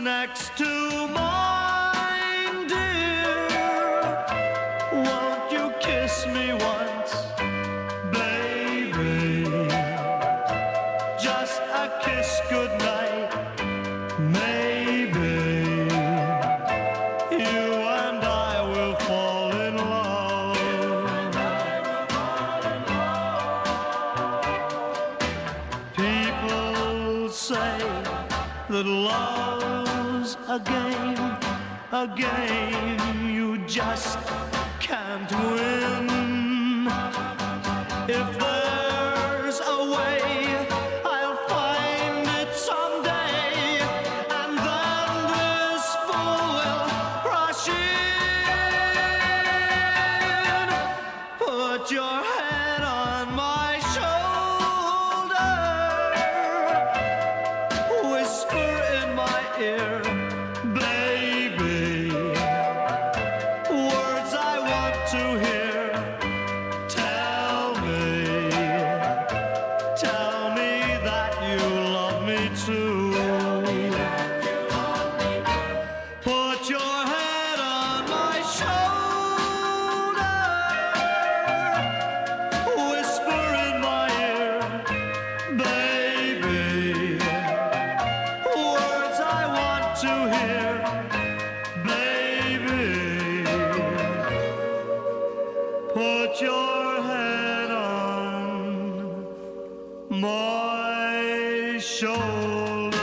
next to mine, dear. Won't you kiss me once, baby? Just a kiss goodnight, maybe. You and I will fall in love. People say that love's a game you just can't win. If there's a way, I'll find it someday, and then this fool will rush in. Put your head on my shoulder, whisper in my ear, baby, words I want to hear. Tell me that you love me too. Put your head on my shoulder, whisper in my ear, baby, words I want to hear, baby. Put your head on my shoulder.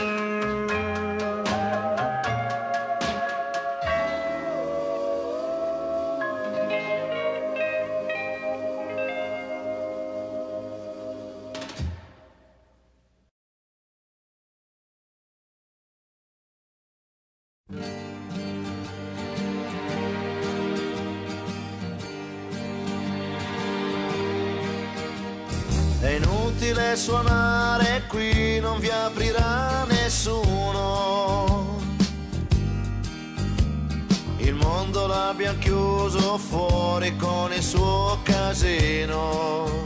È inutile suonare qui, non vi aprirà nessuno. Il mondo l'abbiamo chiuso fuori con il suo casino.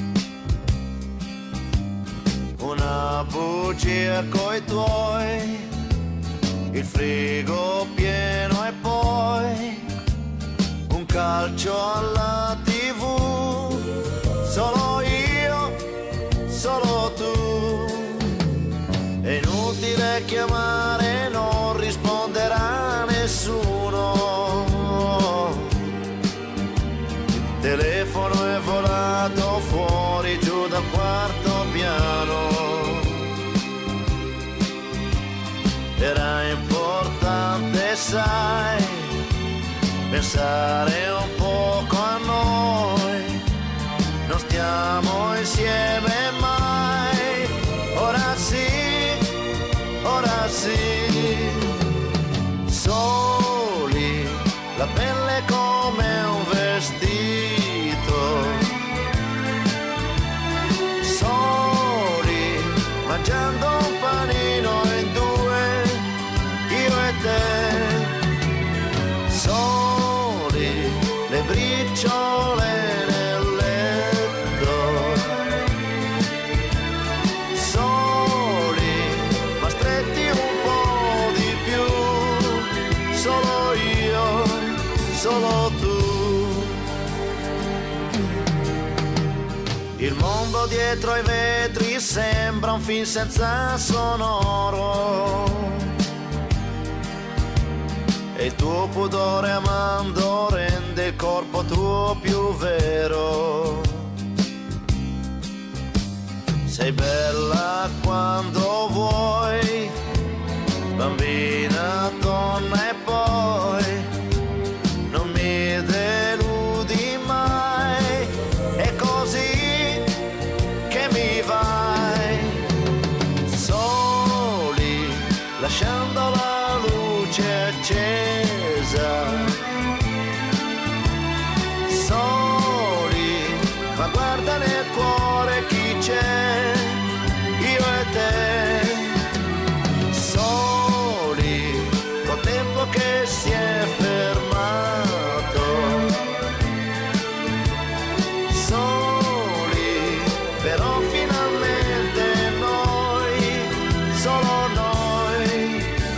Una bugia coi tuoi, il frigo pieno e poi un calcio alla TV. Solo io, solo tu. È inutile chiamare, non risponderà nessuno. Il telefono è volato fuori giù dal quarto piano. Era importante, sai, pensare un poco a noi. Non stiamo insieme mai, ora sì, soli, la pelle come un vestito, soli, mangiando un panino in due, io e te, soli, le briciole nel letto, soli, ma stretti un po' di più, solo io, solo tu. Il mondo dietro ai vetri sembra un film senza sonoro. E il tuo pudore amando rende il corpo tuo più vero. Sei bella quando vuoi, bambina, donna e poi non mi deludi mai. È così che mi vai, soli, lasciando la luce accesa, soli, ma guarda nel cuore chi c'è, io e te, soli, col tempo che si è fermato, soli, però finalmente noi, solo noi,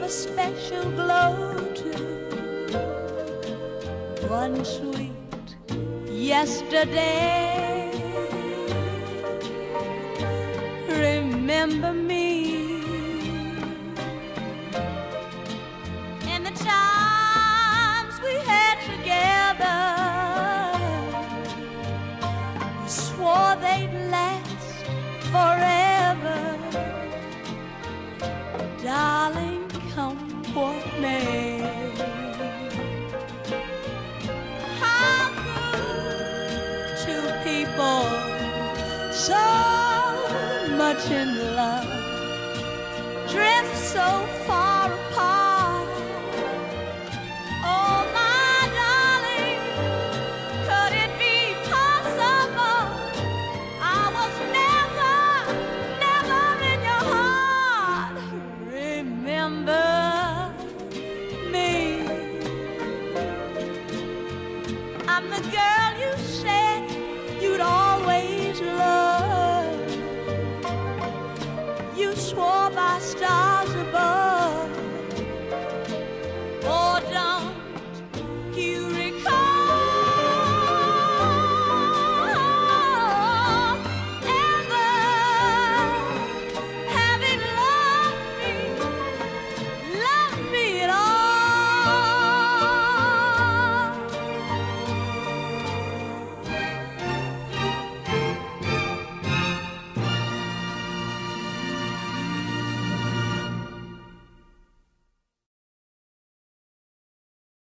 a special glow to one sweet yesterday. Remember me in the times we had together. We swore they'd last forever. Darling, come what may. How could two people so much in love drift so far